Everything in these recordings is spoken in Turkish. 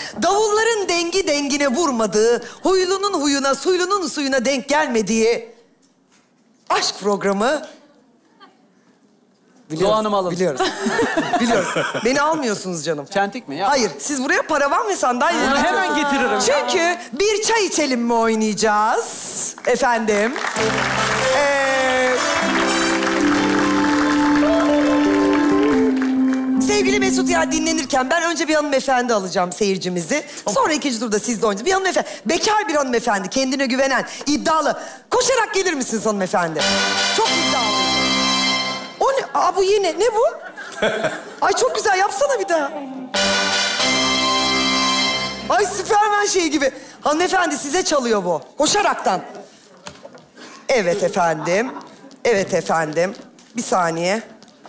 Davulların dengi dengine vurmadığı, huylunun huyuna, suylunun suyuna denk gelmediği aşk programı... Doğu Hanım alın. Biliyoruz. Biliyoruz. Beni almıyorsunuz canım. Çentik mi ya? Hayır, siz buraya paravan ve sandalye getiriyorsunuz. Hemen getiririm. Çünkü bir çay içelim mi oynayacağız efendim. Sevgili Mesut ya dinlenirken ben önce bir hanımefendi alacağım seyircimizi. Sonra ikinci turda siz de oynayacağız. Bir hanımefendi, bekar bir hanımefendi, kendine güvenen, iddialı. Koşarak gelir misiniz hanımefendi? Çok iddialı. O ne? Aa bu yine. Ne bu? Ay çok güzel. Yapsana bir daha. Ay Süpermen şeyi gibi. Hanımefendi size çalıyor bu. Koşaraktan. Evet efendim. Evet efendim. Bir saniye.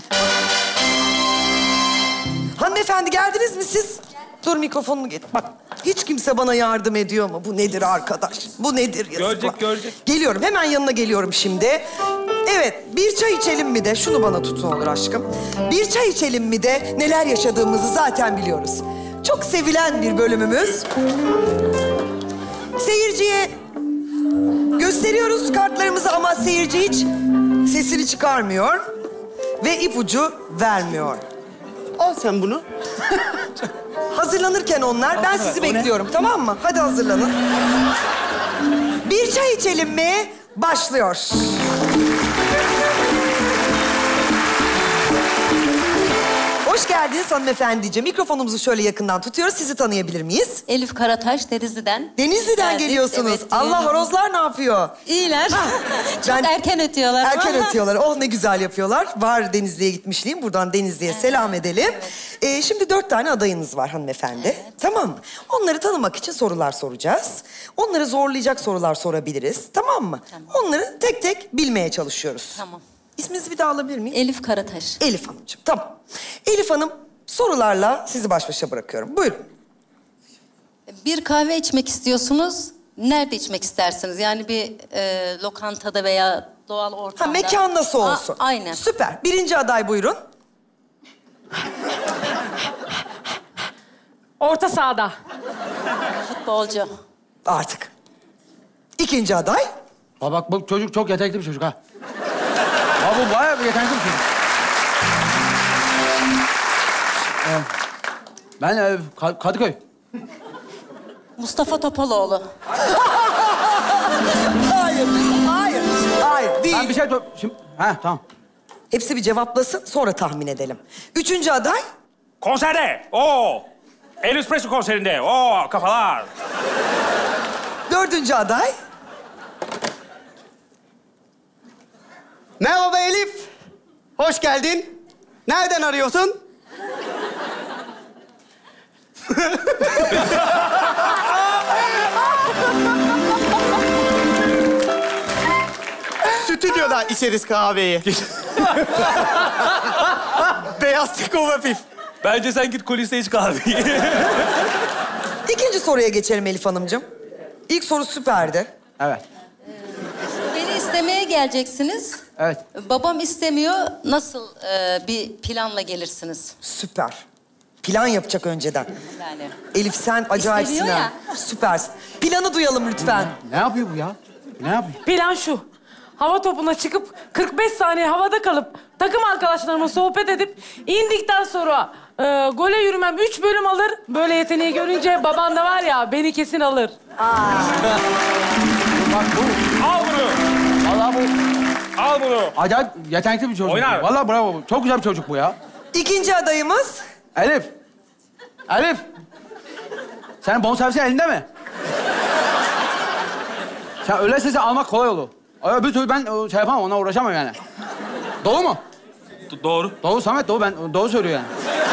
Hanımefendi geldiniz mi siz? Dur mikrofonunu get. Bak hiç kimse bana yardım ediyor mu? Bu nedir arkadaş? Bu nedir? Görecek. Geliyorum. Hemen yanına geliyorum şimdi. Evet, bir çay içelim mi de, şunu bana tutun olur aşkım. Bir çay içelim mi de neler yaşadığımızı zaten biliyoruz. Çok sevilen bir bölümümüz. Seyirciye gösteriyoruz kartlarımızı ama seyirci hiç sesini çıkarmıyor ve ipucu vermiyor. Al sen bunu. Hazırlanırken onlar, ben sizi bekliyorum, tamam mı? Hadi hazırlanın. Bir çay içelim mi? Başlıyor. Hoş geldiniz hanımefendiciğim. Mikrofonumuzu şöyle yakından tutuyoruz. Sizi tanıyabilir miyiz? Elif Karataş, Denizli'den. Denizli'den Geldik, geliyorsunuz. evet, Allah, horozlar ne yapıyor? İyiler. Çok erken ötüyorlar ama. Erken ötüyorlar. Oh ne güzel yapıyorlar. Var Denizli'ye gitmişliğim. Buradan Denizli'ye selam edelim. Evet. Şimdi 4 tane adayınız var hanımefendi. Evet. Tamam mı? Onları tanımak için sorular soracağız. Onları zorlayacak sorular sorabiliriz. Tamam mı? Tamam. Onları tek tek bilmeye çalışıyoruz. Tamam. İsminizi bir daha alabilir miyim? Elif Karataş. Elif Hanımcığım. Tamam. Elif Hanım sorularla sizi baş başa bırakıyorum. Buyurun. Bir kahve içmek istiyorsunuz. Nerede içmek istersiniz? Yani bir lokantada veya doğal ortamda. Ha, mekan nasıl olsun? Aynen. Süper. Birinci aday buyurun. Orta sahada. Futbolcu. Artık. İkinci aday. Ha bak bu çocuk çok yetenekli bir çocuk ha. Ha bu bayağı bir yetenekli bir çocuk. Ben Kadıköy. Mustafa Topaloğlu. Hayır, hayır, hayır değil. Ben bir şey... Şimdi... Ha tamam. Hepsi bir cevaplasın, sonra tahmin edelim. Üçüncü aday. Konserde. Oo. El Espresso konserinde. Oo kafalar. Dördüncü aday. Merhaba Elif. Hoş geldin. Nereden arıyorsun? Stüdyoda içeriz kahveyi. Beyaz Tiko hafif. Bence sen git kuliste iç kahveyi. İkinci soruya geçelim Elif Hanımcığım. İlk soru süperdi. Evet. Beni istemeye geleceksiniz. Evet. Babam istemiyor. Nasıl bir planla gelirsiniz? Süper. Plan yapacak önceden. Yani. Elif sen acayipsin İstemiyor ha. Süpersin. Planı duyalım lütfen. Ne yapıyor bu ya? Ne yapıyor? Plan şu. Hava topuna çıkıp 45 saniye havada kalıp takım arkadaşlarıma sohbet edip indikten sonra gole yürümem 3 bölüm alır. Böyle yeteneği görünce baban da var ya beni kesin alır. Bak bu. Al bunu. Vallahi bu Al bunu. acayip yetenekli bir çocuk. Oynar. Vallahi bravo. Çok güzel bir çocuk bu ya. İkinci adayımız. Elif. Elif. Senin bonservisin elinde mi? Sen öyleyse sen almak kolay olur. Bir türlü ben şey yapamam, ona uğraşamam yani. Doğru mu? Doğru. Doğru Samet, doğru. Ben doğru söylüyor yani.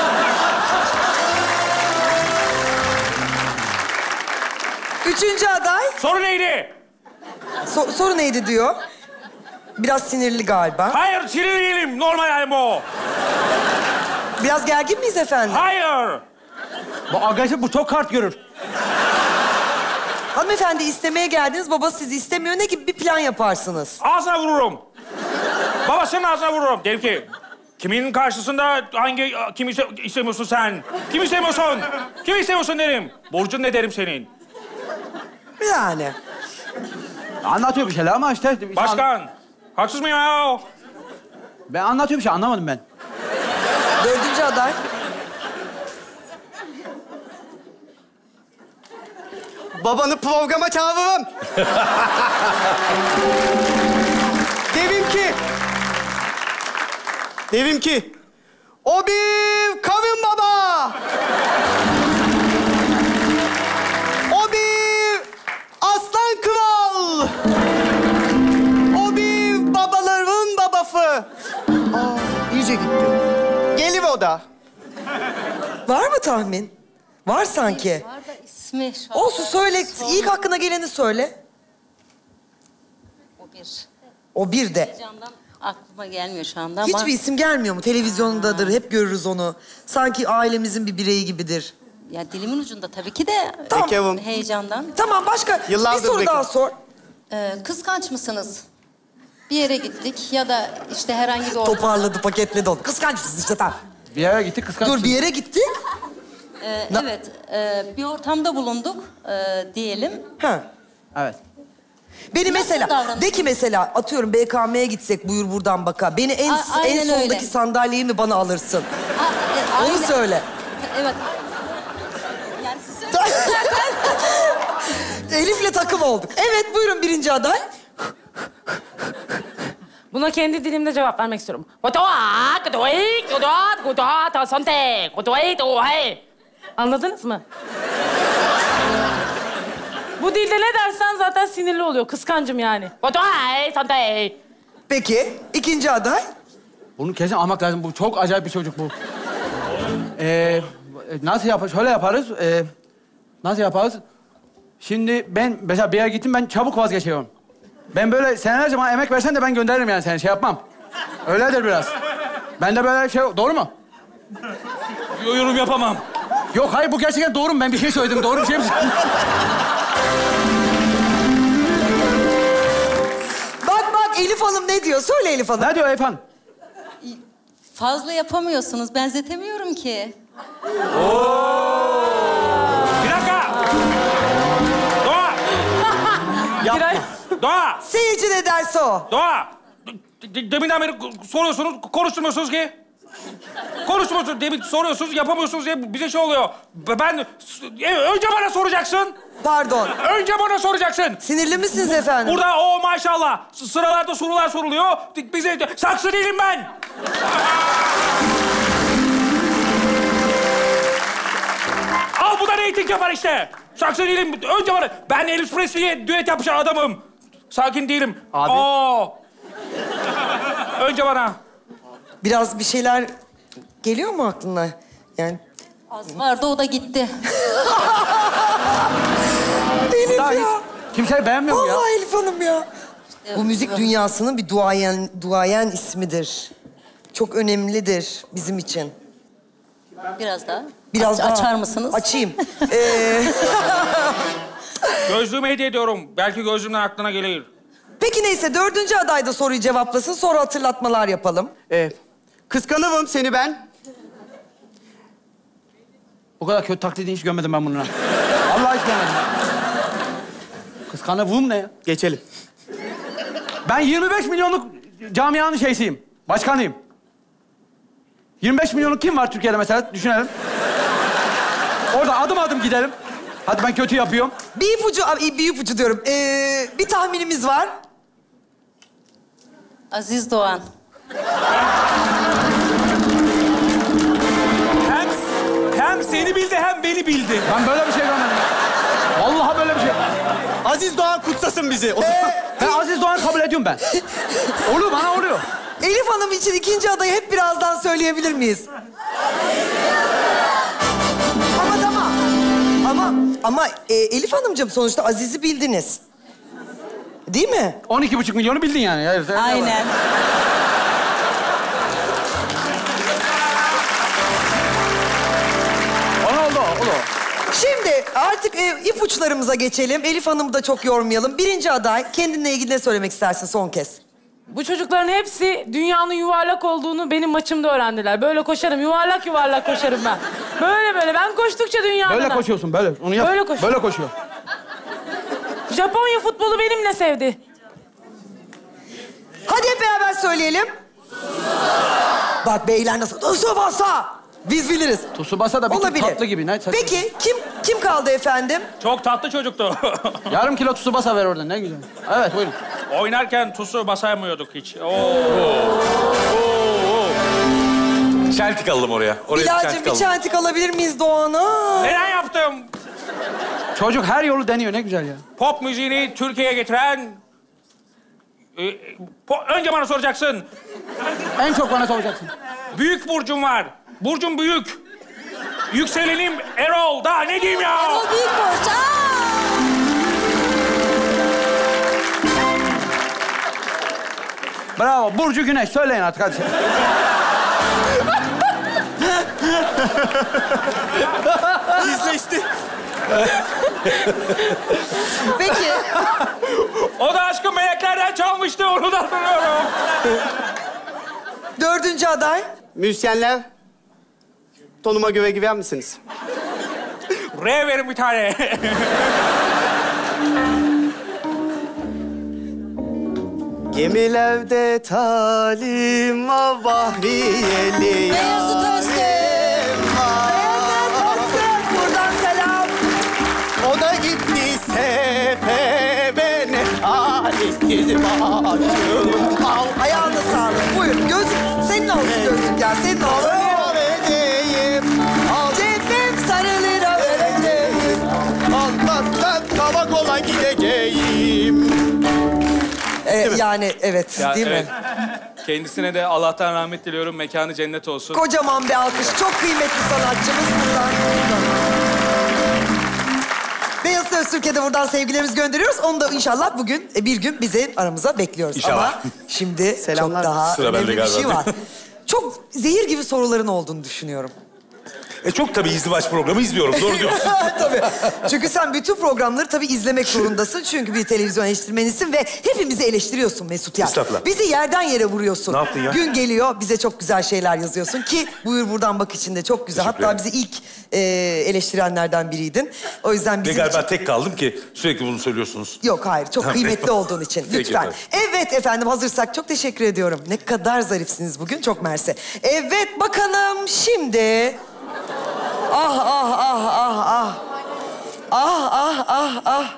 Üçüncü aday. Soru neydi? Soru neydi diyor. Biraz sinirli galiba. Hayır, sinirli değilim. Normal halim o. Biraz gergin miyiz efendim? Hayır. Bu agresif, bu çok kart görür. Hanımefendi istemeye geldiniz, babası sizi istemiyor. Ne gibi bir plan yaparsınız? Ağzına vururum. Babasının ağzına vururum. Derim ki, Kimin karşısında kimi istemiyorsun sen? Kimi istemiyorsun? Kimi istemiyorsun derim. Burcun ne derim senin? Yani. Anlatıyor bir şeyler ama işte... Başkan, haksız mıyım ya? Ben anlatıyorum bir şey, anlamadım ben. 4. aday. Babanı programa çağırırım. Derim ki, o bir kavim baba. O bir aslan kral. O bir babaların babası. İyice gitti. Gelir o da. Var mı tahmin? Var sanki. Var da ismi şu an. Olsun söyle. İlk aklına geleni söyle. O bir. O bir de. Heyecandan aklıma gelmiyor şu anda ama... Hiçbir isim gelmiyor mu? Televizyondadır. Hep görürüz onu. Sanki ailemizin bir bireyi gibidir. Ya dilimin ucunda tabii ki de Tamam. Bekavım. heyecandan. Tamam başka Yıllardır bir soru bekliyorum. daha sor. Kıskanç mısınız? Bir yere gittik ya da işte herhangi bir ortam... Toparladı, paketledi onu. Kıskançsınız işte tamam. Bir yere gittik, kıskançsın. Dur bir yere gittik. Evet, bir ortamda bulunduk diyelim. Ha. Evet. Beni Nasıl mesela, davranıyorsun? de ki mesela atıyorum BKM'ye gitsek buyur buradan baka. Beni en Aynen sondaki öyle. sandalyeyi mi bana alırsın? Onu Aynen. söyle. Evet. Yani siz Elif'le takım olduk. Evet buyurun 1. aday. Buna kendi dilimde cevap vermek istiyorum. Anladınız mı? Bu dilde ne dersen zaten sinirli oluyor. Kıskancım yani. Peki 2. aday. Bunu kesin almak lazım. Bu çok acayip bir çocuk bu. Nasıl yaparız? Şöyle yaparız. Nasıl yaparız? Şimdi ben mesela bir yere gittim, ben çabuk vazgeçiyorum. Ben böyle senelerce bana emek versen de ben gönderirim yani seni, şey yapmam. Öyledir biraz. Ben de böyle şey... Doğru mu? Yorum yapamam. Yok hayır, bu gerçekten doğru mu? Ben bir şey söyledim. Doğru bir şey mi söyledim? Bak Elif Hanım ne diyor? Söyle Elif Hanım. Ne diyor efendim? fazla yapamıyorsunuz. Benzetemiyorum ki. Bir dakika. Doğa. Yapma. Doğa. Seyirci ne derse o. Doğa. Deminden beri soruyorsunuz, konuşturmuyorsunuz ki. Konuşmuyorsunuz, demin soruyorsunuz, yapamıyorsunuz diye bize şey oluyor. Ben... Önce bana soracaksın. Pardon. Önce bana soracaksın. Sinirli misiniz efendim? Burada o maşallah sıralarda sorular soruluyor. Bize saksı değilim ben. Al bu da reyting yapar işte. Saksı değilim. Önce bana. Ben Elvis Presley'e düet yapmış adamım. Sakin değilim. Abi. Önce bana. Biraz bir şeyler geliyor mu aklına? Yani Az vardı, o da gitti. Elif Daha hiç ya. kimseyi beğenmiyor mu ya? Vallahi Elif Hanım ya. Bu müzik dünyasının bir duayen ismidir. Çok önemlidir bizim için. Biraz daha. Biraz daha. Açar mısınız? Açayım. Gözlüğümü hediye ediyorum. Belki gözlüğümden aklına gelir. Peki neyse 4. aday da soruyu cevaplasın. Sonra hatırlatmalar yapalım. Kıskanırım seni ben. Bu kadar kötü taklidini hiç görmedim ben bununla. Vallahi hiç görmedim. Kıskanırım ne ya? Geçelim. Ben 25 milyonluk camianın şeysiyim. Başkanıyım. 25 milyonluk kim var Türkiye'de mesela? Düşünelim. Orada adım adım gidelim. Hadi ben kötü yapıyorum. Bir ipucu diyorum. Bir tahminimiz var. Aziz Doğan. Hem seni bildi hem beni bildi. Ben böyle bir şey görmedim. Vallahi böyle bir şey. Aziz Doğan kutsasın bizi. Ben Aziz Doğan'ı kabul ediyorum ben. Oluyor, bana oluyor. Elif Hanım için 2. adayı hep birazdan söyleyebilir miyiz? Ama tamam. Ama Elif Hanımcığım sonuçta Aziz'i bildiniz. Değil mi? 12,5 milyonu bildin yani. Aynen. Ona oldu, oldu. Şimdi artık ipuçlarımıza geçelim. Elif Hanım'ı da çok yormayalım. 1. aday kendinle ilgili ne söylemek istersin son kez? Bu çocukların hepsi dünyanın yuvarlak olduğunu benim maçımda öğrendiler. Böyle koşarım, yuvarlak yuvarlak koşarım ben. Böyle. Ben koştukça dünya Böyle döner. koşuyorsun, böyle. Onu yap. Böyle koş. Böyle koşuyor. Japonya futbolu benimle sevdi. Hadi hep beraber söyleyelim. Bak beyler nasıl? Tsubasa. Biz biliriz. Tsubasa da bir tık Olabilir. tatlı gibi. Ne saçma. Peki kim kaldı efendim? Çok tatlı çocuktu. Yarım kilo Tsubasa ver oradan, ne güzel. Evet, buyurun. Oynarken tusu basamıyorduk hiç. Çentik alalım oraya. Oraya Bilal'cim bir çentik alabilir miyiz Doğan'a? Neden yaptım? Çocuk her yolu deniyor, ne güzel ya. Pop müziğini Türkiye'ye getiren... önce bana soracaksın. En çok bana soracaksın. Büyük burcum var. Burcum büyük. Yükselenim Erol. Daha ne diyeyim ya? Erol Büyükburç. Bravo. Burcu Güneş. Söyleyin artık hadi. İzleşti. Peki. O da aşkı meleklerden çalmıştı. Onu da hatırlıyorum. 4. aday. Müzisyenler, tonuma göre girer misiniz? R verin bir tane. Gemilerde talim var bahriyeli. Beyazıt Öztürk. Buradan selam. O da gitti sefere ne alettir başım. Ayağına sağlık. Buyur. Senin olsun gözlük ya. Senin olsun. Vereceğim, Cebim sarılır vereceğim. Allah'tan karakola gideceğim. Yani evet değil mi? Kendisine de Allah'tan rahmet diliyorum. Mekanı cennet olsun. Kocaman bir alkış. Çok kıymetli sanatçımız buradan. Beyazıt Öztürk'e de buradan sevgilerimizi gönderiyoruz. Onu da inşallah bugün, bir gün bizi aramıza bekliyoruz. İnşallah. Ama şimdi Selamlar. çok daha Sıra önemli bende bir şey galiba. var. Çok zehir gibi soruların olduğunu düşünüyorum. Çok tabii izdivaç programı izliyorum. Doğru diyorsun. Tabii. Çünkü sen bütün programları tabii izlemek zorundasın. Çünkü bir televizyon eleştirmenisin ve hepimizi eleştiriyorsun Mesut ya. Estağfurullah. Bizi yerden yere vuruyorsun. Ne yaptın ya? Gün geliyor bize çok güzel şeyler yazıyorsun ki buyur buradan bak içinde çok güzel. Teşekkür Hatta ederim. bizi ilk eleştirenlerden biriydin. O yüzden Ve bizim galiba için... tek kaldım ki sürekli bunu söylüyorsunuz. Yok hayır çok Tamam, kıymetli peki. olduğun için Peki lütfen. efendim. Evet efendim hazırsak çok teşekkür ediyorum. Ne kadar zarifsiniz bugün çok mersi. Evet bakalım şimdi... Ah ah ah ah ah. Ah ah ah ah.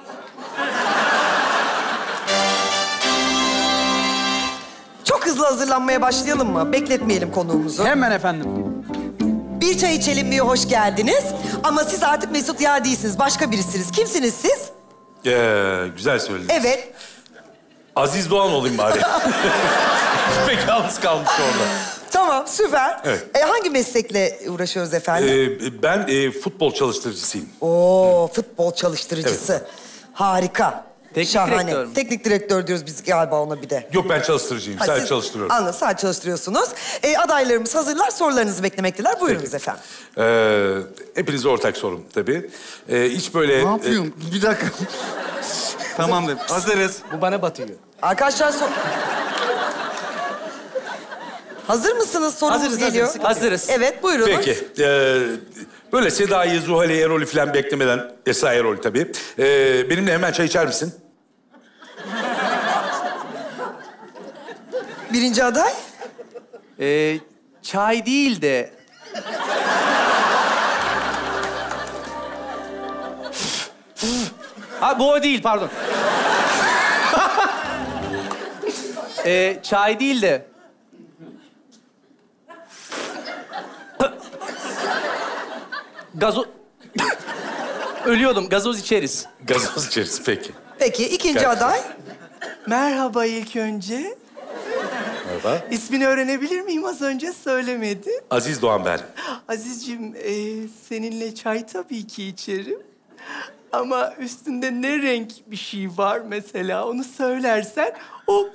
Çok hızlı hazırlanmaya başlayalım mı? Bekletmeyelim konuğumuzu. Hemen efendim. Bir çay içelim mi? Hoş geldiniz. Ama siz artık Mesut Yağ değilsiniz. Başka birisiniz. Kimsiniz siz? Güzel söyledin. Evet. Aziz Doğan olayım bari. Pek yalnız kalmış orada. Tamam, süper. Evet. Hangi meslekle uğraşıyoruz efendim? Ben futbol çalıştırıcısıyım. Oo, futbol çalıştırıcısı. Harika. Teknik Şahane. direktör mü? Teknik direktör diyoruz biz galiba ona bir de. Yok ben çalıştırıcıyım. Ha, Sadece siz- çalıştırıyorum. Anladım, sadece çalıştırıyorsunuz. Adaylarımız hazırlar, sorularınızı beklemekteler. Buyurunuz efendim. Hepinize ortak sorum tabii. Hiç böyle... Ne yapıyorum? Bir dakika. Tamamdır, hazırız. Bu bana batıyor. Arkadaşlar Hazır mısınız? Sorumuz Hazırız, geliyor. hazırız. Evet, buyurunuz. Peki. Böyle Seda'yı, Zuhal'i, Erol'ü falan beklemeden... Esra Erol tabii. Benimle hemen çay içer misin? Birinci aday? Çay değil de... Ha bu o değil, pardon. Çay değil de... Ölüyordum, gazoz içeriz. Gazoz içeriz peki. Peki, ikinci Gel. aday? Merhaba ilk önce. Merhaba. İsmini öğrenebilir miyim? Az önce söylemedi. Aziz Doğan ben. Azizciğim, seninle çay tabii ki içerim. Ama üstünde ne renk bir şey var mesela onu söylersen olur.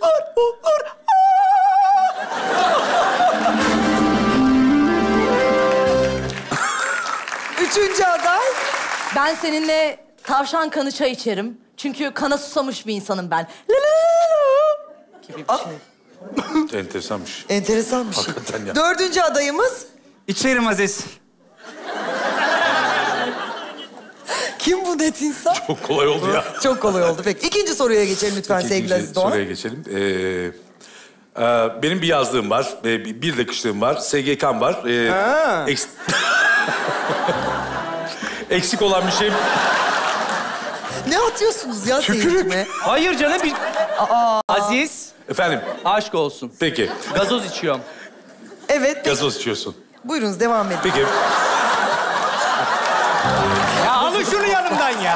Üçüncü aday? Ben seninle tavşan kanı çay içerim. Çünkü kana susamış bir insanım ben. La la la la. Gibi bir şey. Enteresanmış. Enteresan bir şey. Hakikaten ya. 4. adayımız İçerim Aziz. kim bu net insan? Çok kolay oldu ya. Çok kolay oldu. Peki 2. soruya geçelim lütfen sevgili Aziz Doğan. Soruya geçelim. Benim bir yazlığım var. Bir de kışlığım var. SGK'm var. Eksik olan bir şey... Ne atıyorsunuz ya Tükürük. seyircime? Hayır canım. Aziz, Efendim? aşk olsun. Peki. Gazoz içiyorum. Evet. Gazoz içiyorsun. Buyurunuz devam edin. Peki. Ya alın şunu yanımdan ya.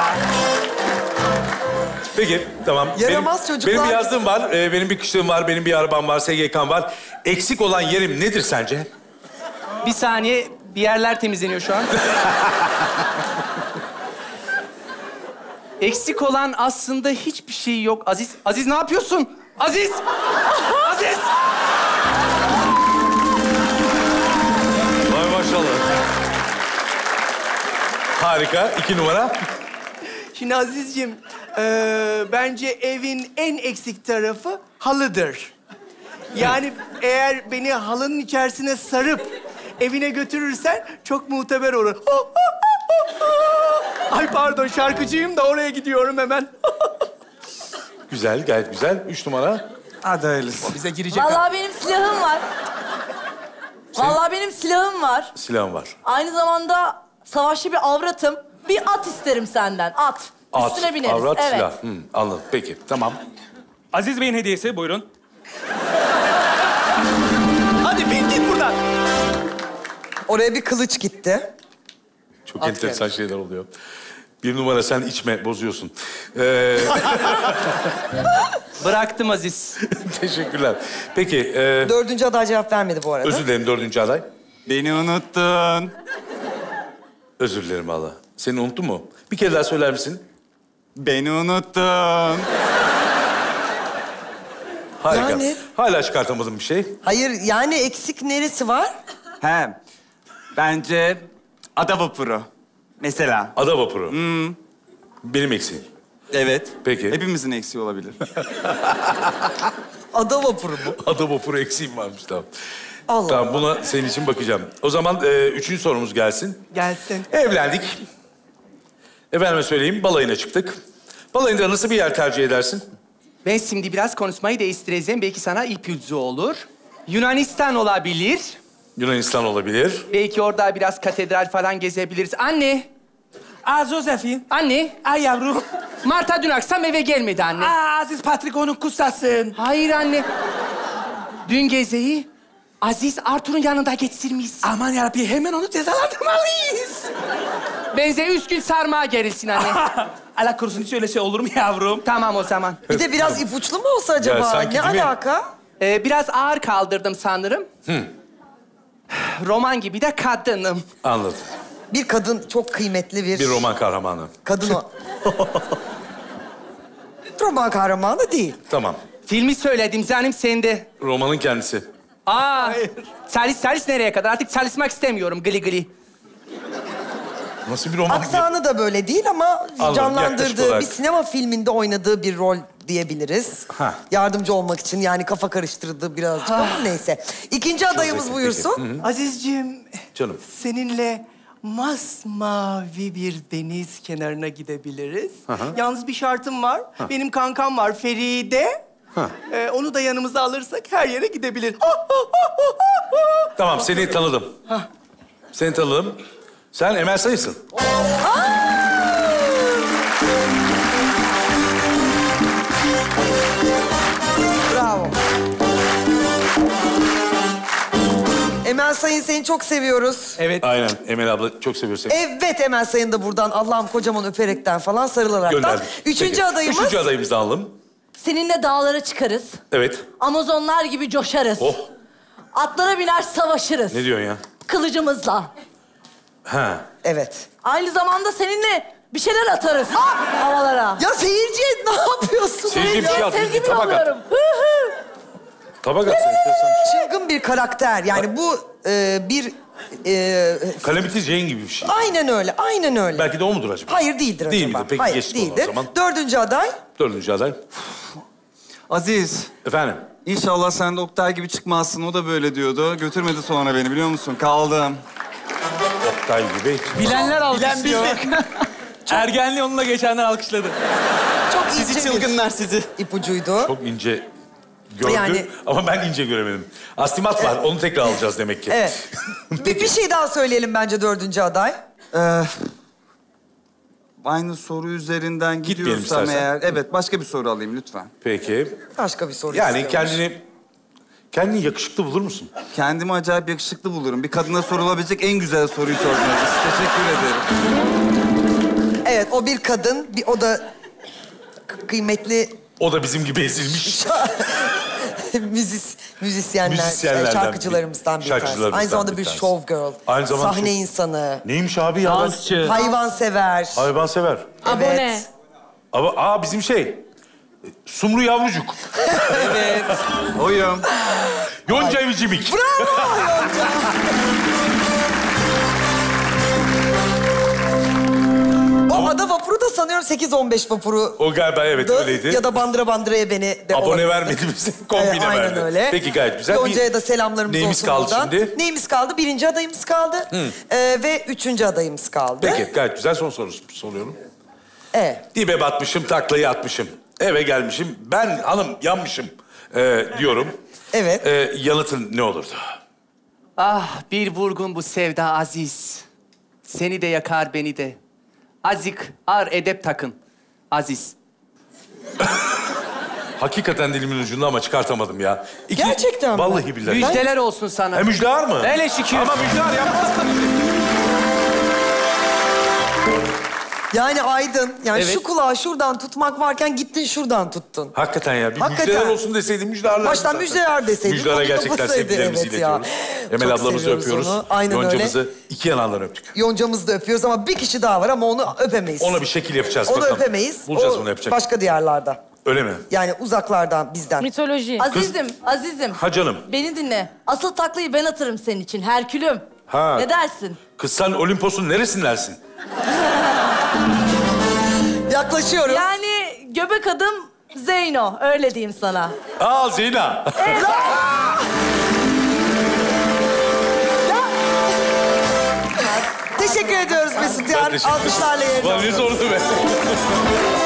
Peki, tamam. Yaramaz çocuklar. Benim bir yazlığım var, benim bir kışlığım var, benim bir arabam var, SGK'm var. Eksik olan yerim nedir sence? Bir saniye, bir yerler temizleniyor şu an. Eksik olan aslında hiçbir şey yok. Aziz, Aziz ne yapıyorsun? Aziz! Aziz! Vay maşallah. Harika. 2 numara. Şimdi Azizciğim, bence evin en eksik tarafı halıdır. Yani eğer beni halının içerisine sarıp evine götürürsen çok muteber olur. Ay pardon, şarkıcıyım da oraya gidiyorum hemen. Güzel, gayet güzel. 3 numara. Hadi hayırlısı. Bize girecek. Vallahi benim silahım var. Vallahi benim silahım var. Silahım var. Aynı zamanda savaşçı bir avratım. Bir at isterim senden, at. At, Üstüne bineriz. avrat, evet. silah. Anladım. Peki, tamam. Aziz Bey'in hediyesi, buyurun. Hadi bin git buradan. Oraya bir kılıç gitti. Çok enteresan şeyler oluyor. 1 numara sen içme, bozuyorsun. Bıraktım Aziz. Teşekkürler. Peki, 4. aday cevap vermedi bu arada. özür dilerim 4. aday. Beni unuttun. Özür dilerim valla. Seni unuttun mu? Bir kere daha söyler misin? Beni unuttun. Harika. Yani? Hala çıkartamadım bir şey. Hayır yani eksik neresi var? He. Bence ada vapuru. Mesela. Ada vapuru. Benim eksiğim. Evet. Peki. Hepimizin eksiği olabilir. Ada vapuru mu? Ada vapuru eksiğim varmış tamam. Allah Tamam Allah. buna senin için bakacağım. O zaman 3. sorumuz gelsin. Gelsin. Evlendik. Efendime söyleyeyim balayına çıktık. Balayında nasıl bir yer tercih edersin? Ben şimdi biraz konuşmayı değiştireceğim. Belki sana ipucu olur. Yunanistan olabilir. Yunanistan olabilir. Belki orada biraz katedral falan gezebiliriz. Anne, Aa Josephine. anne. Ay yavrum. Marta dün akşam eve gelmedi anne. Aa Aziz Patrick onun kutsasın. Hayır anne. Dün gezeyi Aziz Arthur'un yanında geçirmiş. Aman yarabbim hemen onu cezalandırmalıyız. Benze 3 gün sarmağa gerilsin anne. Allah korusun hiç öyle şey olur mu yavrum? Tamam o zaman. Bir de biraz ipuçlu mu olsa acaba? Ya sanki Ne değil mi? alaka? Biraz ağır kaldırdım sanırım. Roman gibi de kadınım. Anladım. Bir kadın çok kıymetli Bir roman kahramanı. kadın o. Roman kahramanı değil. Tamam. Filmi söyledim canım sende. Romanın kendisi. Aa, salis nereye kadar? Artık çalışmak istemiyorum gli gli. Nasıl bir roman? Aksanı da böyle değil ama yaklaşık canlandırdığı olarak. bir sinema filminde oynadığı bir rol diyebiliriz. Ha. Yardımcı olmak için yani kafa karıştırdı birazcık ama neyse. 2. adayımız zeki, buyursun. Azizciğim, Canım. seninle masmavi bir deniz kenarına gidebiliriz. Yalnız bir şartım var. Benim kankam var Feride. Onu da yanımıza alırsak her yere gidebilir. Tamam seni tanıdım. Seni tanıdım. Sen Emel Sayısın. Bravo. Emel Sayın seni çok seviyoruz. Evet. Aynen Emel abla çok seviyorsun. Evet Emel Sayın da buradan Allah'ım kocaman öperekten falan sarılaraktan. Gönderdik. 3. Peki. adayımız. 3. adayımızı da alalım. Seninle dağlara çıkarız. Evet. Amazonlar gibi coşarız. Oh. Atlara biner savaşırız. Ne diyorsun ya? Kılıcımızla. Ha. Evet. Aynı zamanda seninle bir şeyler atarız havalara. Ya seyirciye ne yapıyorsun? Seyirciye bir şey at. Sevgimi Tabak at. yolluyorum. Hı hı. Tabak at. Enteresan. Çılgın bir karakter. Yani bu bir... Calamity Jane gibi bir şey. aynen öyle, aynen öyle. Belki de o mudur acaba? Hayır değildir acaba. Değil midir? Peki Hayır geçtik onu o değildir. zaman. 4. aday. 4. aday. Aziz, Efendim? İnşallah sen de Oktay gibi çıkmazsın. O da böyle diyordu. Götürmedi sonra beni biliyor musun? Kaldım. Oktay gibi. Bilenler alkışlıyor. Ergenliği onunla geçenler alkışladı. Çok Sizi ince çılgınlar sizi. bir ipucuydu. Çok ince gördü Yani- ama ben ince göremedim. Astigmat var, onu tekrar alacağız demek ki. Evet. bir şey daha söyleyelim bence 4. aday. Aynı soru üzerinden Gitmeyelim gidiyorsam istersen. eğer... Evet, başka bir soru alayım lütfen. Peki. Başka bir soru Yani istiyormuş. kendini yakışıklı bulur musun? Kendimi acayip yakışıklı bulurum. Bir kadına sorulabilecek en güzel soruyu sordunuz. Teşekkür ederim. Evet, o bir kadın, o da kıymetli O da bizim gibi ezilmiş. müzisyenlerden şarkıcılarımızdan bir tanesi. Şarkıcılarımızdan Aynı zamanda bir bir tanesi. show girl. Aynı zamanda Sahne çok- insanı. Neymiş abi ya? Dansçı. Hayvansever. Hayvansever. Abone. Ama bizim Sumru Yavrucuk. Evet. Oyum. Yonca Evcimik. Bravo Yonca. O ada vapuru da sanıyorum 8-15 vapuru. O galiba evet öyleydi. Ya da Bandıra Bandıra'ya beni de Abone olabilirdi. vermedi bize, kombine Aynen verdi. öyle. Peki gayet güzel. Yonca'ya da selamlarımız Neyimiz olsun kaldı buradan. şimdi? Neyimiz kaldı? 1. adayımız kaldı. Ve 3. adayımız kaldı. Peki gayet güzel son soru soruyorum. Evet. Dibe batmışım, taklayı atmışım. Eve gelmişim, ben hanım yanmışım diyorum. Evet. Yanıtın ne olurdu? Ah bir vurgun bu sevda aziz. Seni de yakar beni de. Azik ar edep takın. Aziz. Hakikaten dilimin ucunda ama çıkartamadım ya. Gerçekten mi? Vallahi billahi. Müjdeler olsun sana. Müjdar mı? Hele şükür. Ama müjdar yapmazsın. Yani Aydın, yani Evet. şu kulağı şuradan tutmak varken gittin şuradan tuttun. Hakikaten ya. Bir Hakikaten. müjdeler olsun deseydin müjdarlar. Baştan müjdeler deseydin. Müjdara onu gerçekten kapatsaydın. sevgilerimizi Evet ya. iletiyoruz. Emel Çok ablamızı seviyoruz öpüyoruz. onu. Aynen Yoncamızı öyle. iki yanağından öptük. Yoncamızı da öpüyoruz ama bir kişi daha var ama onu öpemeyiz. Ona bir şekil yapacağız. Onu bakalım. öpemeyiz. Bulacağız O onu yapacak. başka diyarlarda. Öyle mi? Yani uzaklardan, bizden. Mitoloji. Azizim. Ha canım. Beni dinle. Asıl taklayı ben atarım senin için. Herkülüm. Ha. Ne dersin? Kız sen Olimpos'un neresindensin? Yaklaşıyoruz. Yani göbek adım Zeyno. Öyle diyeyim sana. Aa Zeyna. Teşekkür ediyoruz Mesut Yar. Alkışlarla yerine. Ulan ne zordu be.